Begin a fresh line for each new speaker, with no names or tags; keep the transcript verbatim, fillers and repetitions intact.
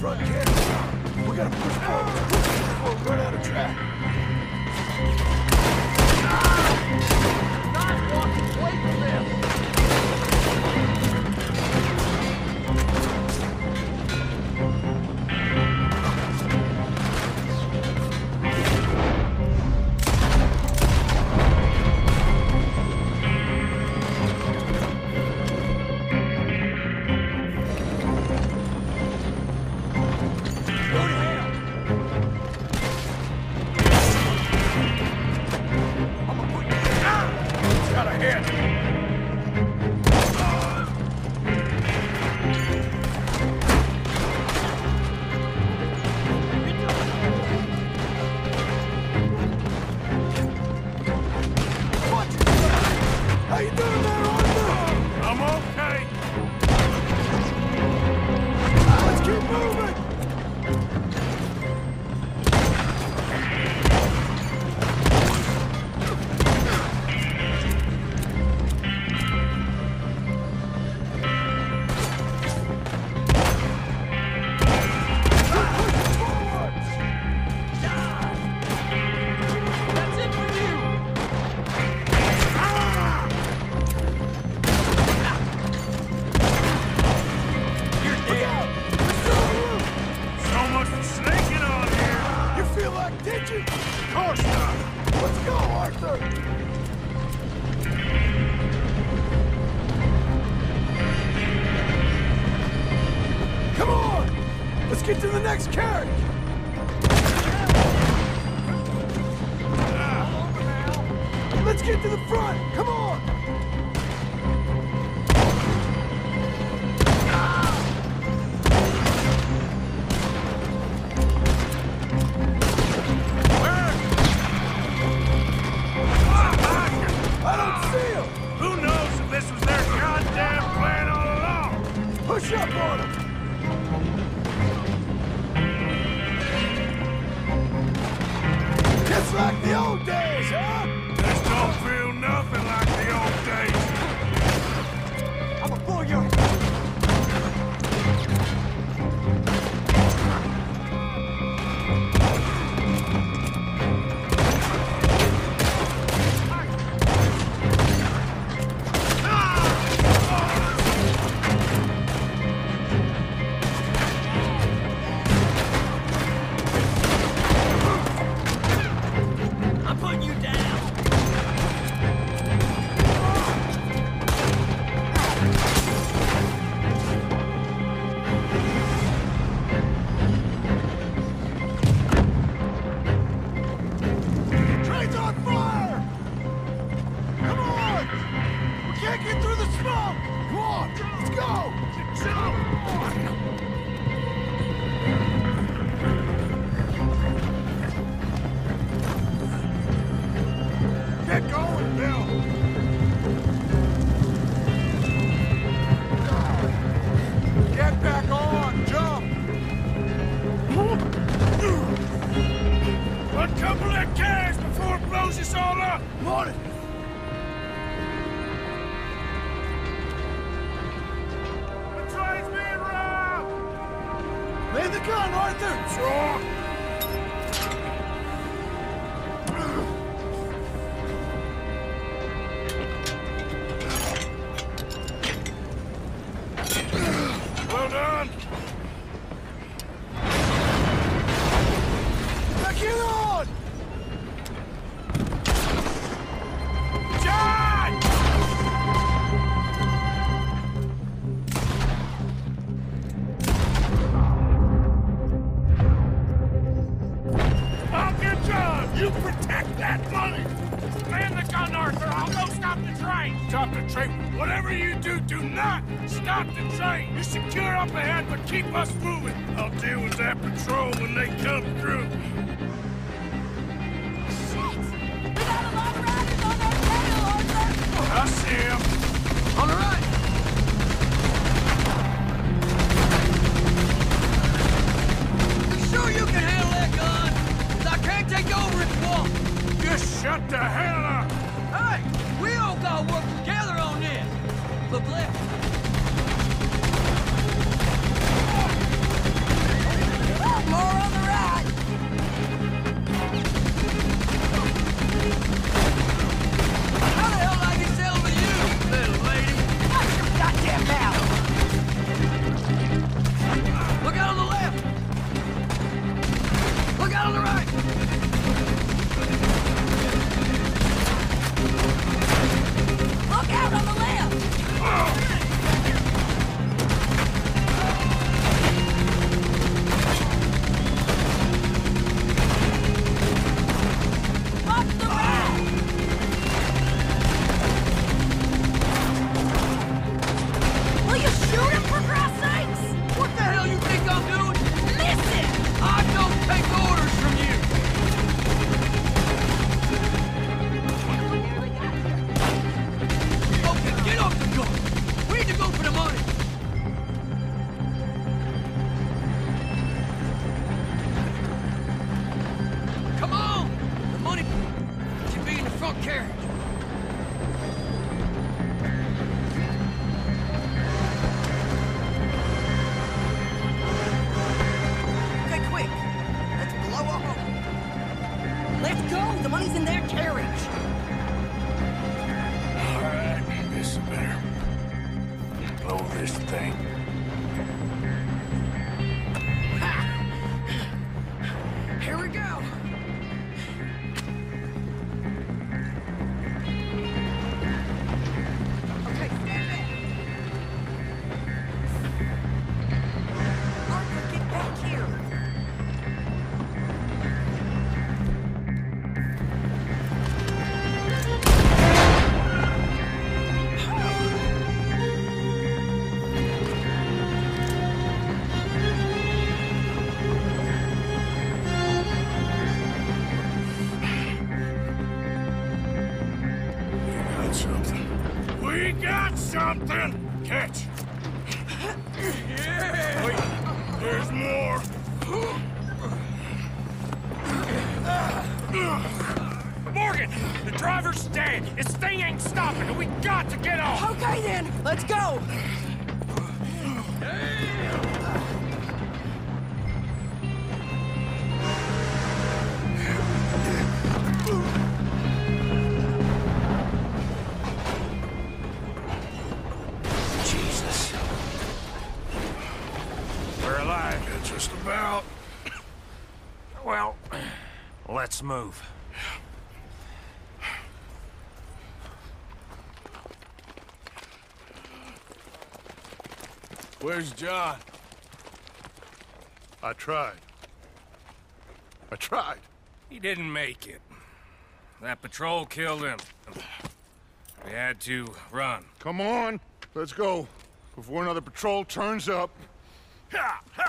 front camp. We gotta push forward before we run out of track.
Not walking away from them.
Get to the next carriage! Let's get to the front! Come on! I don't see him!
Who knows if this was their goddamn plan all along?
Push up on him! Just like the old days, huh?
This don't feel nothing like the old days.
I'ma blow your head.
Lay the gun, Arthur! Sure! Well done!
Now get on!
John! I'll get John! You protect that money! Man the gun, Arthur! I'll go stop the train! Stop the train? Whatever you do, do not stop the train! You secure up ahead, but keep us moving! I'll deal with that patrol when they come through. I see him. On the right.
You sure you can handle that gun? 'Cause I can't take over if you won't.
Just shut the hell up.
Hey, we all gotta work together on this. Look left.
something? Catch. Yeah. Wait, there's more. Morgan, the driver's dead. This thing ain't stopping, and we got to get off.
Okay then, let's go.
Jesus. We're alive. Yeah, just about.
Well, let's move.
Where's John?
I tried. I tried.
He didn't make it. That patrol killed him. We had to run.
Come on, let's go. Before another patrol turns up.
Ha! Ha!